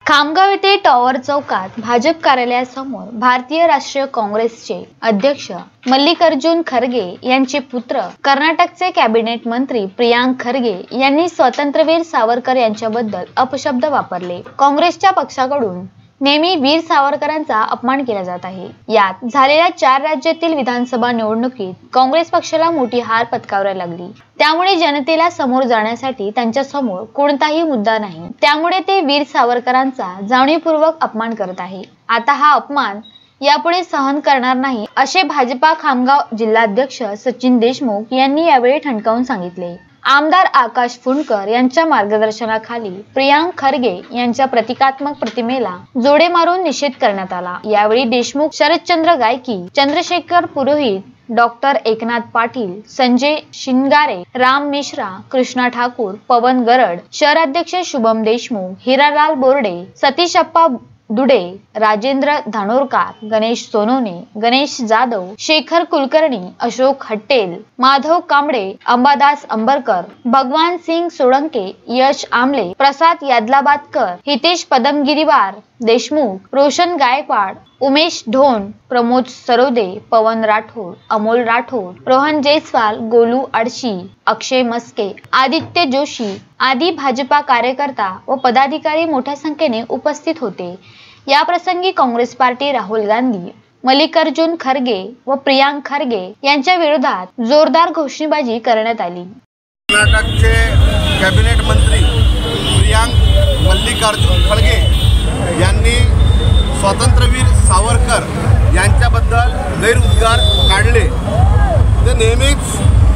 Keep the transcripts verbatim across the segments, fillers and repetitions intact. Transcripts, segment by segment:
खामगाव येथे टॉवर चौकात भाजप कार्यालयासमोर भारतीय राष्ट्रीय काँग्रेसचे अध्यक्ष मल्लिकार्जुन खरगे यांचे पुत्र कर्नाटकचे कॅबिनेट मंत्री प्रियांक खरगे यांनी स्वातंत्र्यवीर सावरकर यांच्याबद्दल अपशब्द वापरले। काँग्रेसच्या पक्षाकडून नेहमी वीर सावरकरांचा अपमान केला जात आहे। यात झालेल्या चार राज्यातील विधानसभा निवडणुकीत काँग्रेस पक्षाला मोठी हार पत्करावी लागली। त्यामुळे जनतेला समोर जाण्यासाठी त्यांच्या समोर कोणताही मुद्दा नाही, त्यामुळे ते वीर सावरकरांचा जाणीवपूर्वक अपमान करत आहे। आता हा अपमान यापुढे सहन करणार नाही, असे भाजपा खामगाव जिल्हाध्यक्ष सचिन देशमुख यांनी यावेळी ठणकावून सांगितले। आमदार आकाश फुंडकर यांच्या मार्गदर्शनाखाली प्रियांक खरगे यांच्या प्रतिकात्मक प्रतिमेला जोडे मारून निषेध करण्यात आला। यावेळी देशमुख, शरदचंद्र गायकी, चंद्रशेखर पुरोहित, डॉक्टर एकनाथ पाटील, संजय शिंगारे, राम मिश्रा, कृष्णा ठाकूर, पवन गरड, शहराध्यक्ष शुभम देशमुख, हिरालाल बोर्डे, सतीशप्पा दुडे, राजेंद्र धानोरकर, गणेश सोनवणे, गणेश जाधव, शेखर कुलकर्णी, अशोक हट्टेल, माधव कांबळे, अंबादास अंबरकर, भगवान सिंग सोळंके, यश आमले, प्रसाद यादलाबादकर, हितेश पदमगिरीवार देशमुख, रोशन गायकवाड, उमेश ढोण, प्रमोद सरोदे, पवन राठोड, अमोल राठोड, रोहन जयस्वाल, गोलू आडशी, अक्षय मस्के, आदित्य जोशी आदी भाजपा कार्यकर्ता व पदाधिकारी मोठ्या संख्येने उपस्थित होते। या प्रसंगी काँग्रेस पार्टी राहुल गांधी, मल्लिकार्जुन खरगे व प्रियांक खरगे यांच्या विरोधात जोरदार घोषणाबाजी करण्यात आली। कर्नाटकचे कॅबिनेट मंत्री प्रियांक मल्लिकार्जुन खरगे यांनी स्वातंत्र्यवीर सावरकर यांच्याबद्दल गैरउद्गार काढले। ते नेहमीच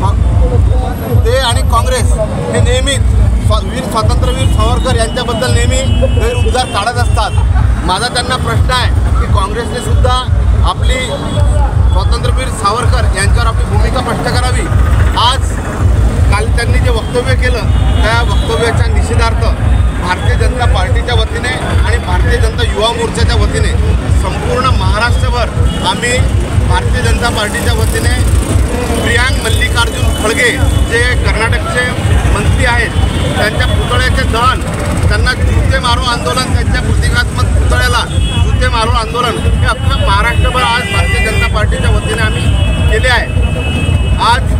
ते आणि काँग्रेस हे नेहमीच वीर स्वातंत्र्यवीर सावरकर यांच्याबद्दल नेहमी गैरउद्गार काढत असतात। माझा त्यांना प्रश्न आहे की काँग्रेसने सुद्धा आपली स्वातंत्र्यवीर सावरकर यांच्यावर आपली भूमिका स्पष्ट करावी। आज काल त्यांनी जे वक्तव्य केलं त्या वक्तव्याच्या निषेधार्थ भारतीय जनता पार्टीच्या वतीने आणि भारतीय जनता युवा मोर्चाच्या वतीने संपूर्ण महाराष्ट्रभर आम्ही भारतीय जनता पार्टीच्या वतीने प्रियांक मल्लिकार्जुन खरगे जे कर्नाटकचे मंत्री आहेत त्यांच्या पुतळ्याचे दहन, त्यांना जुते मारो आंदोलन, त्यांच्या प्रतिकात्मक पुतळ्याला जुते मारो आंदोलन हे अख्खं महाराष्ट्रभर आज भारतीय जनता पार्टीच्या वतीने आम्ही केले आहे। आज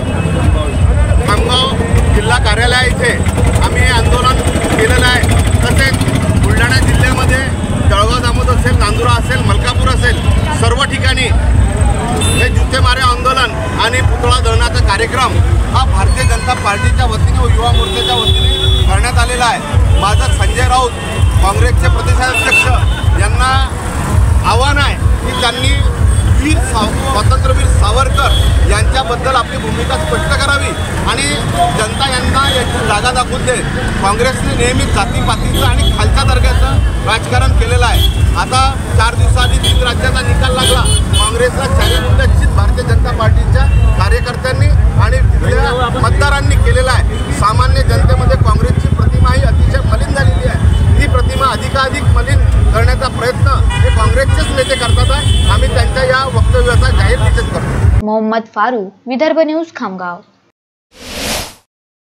खामगाव जिल्हा कार्यालय इथे आम्ही हे आंदोलन केलेलं आहे। तसेच बुलढाणा जिल्ह्यामध्ये जळगाव जामोद असेल, नांदुरा असेल, मलकापूर असेल, सर्व ठिकाणी हे जुते मारे आंदोलन आणि पुतळा दहनाचा कार्यक्रम हा भारतीय जनता पार्टीच्या वतीने व युवा मोर्चाच्या वतीने करण्यात आलेला आहे। माझं संजय राऊत काँग्रेसचे प्रदेशाध्यक्ष यांना आव्हान आहे की त्यांनी वीर साव स्वातंत्र्यवीर सावरकर यांच्याबद्दल आपली भूमिका स्पष्ट करावी आणि जनता यांना याची जागा दाखवून दे। काँग्रेसने नेहमी जातीपातीचं आणि खालच्या दर्जाचं राजकारण केलेलं आहे। आता चार दिवसाआधी तीन राज्याचा निकाल लागला, काँग्रेसला चारी मुद्दे निश्चित भारतीय जनता पार्टीच्या कार्यकर्त्यांनी आणि मतदारांनी केलेला आहे। सामान्य जनतेमध्ये काँग्रेसची प्रतिमा ही अतिशय मलिन झालेली आहे। ही प्रतिमा अधिकाधिक मलिन करण्याचा प्रयत्न हे काँग्रेसचेच नेते करतात आहे। आम्ही त्यांच्या या वक्तव्याचा जाहीर निषेध करतो। मोहम्मद फारूक, विदर्भ न्यूज, खामगाव।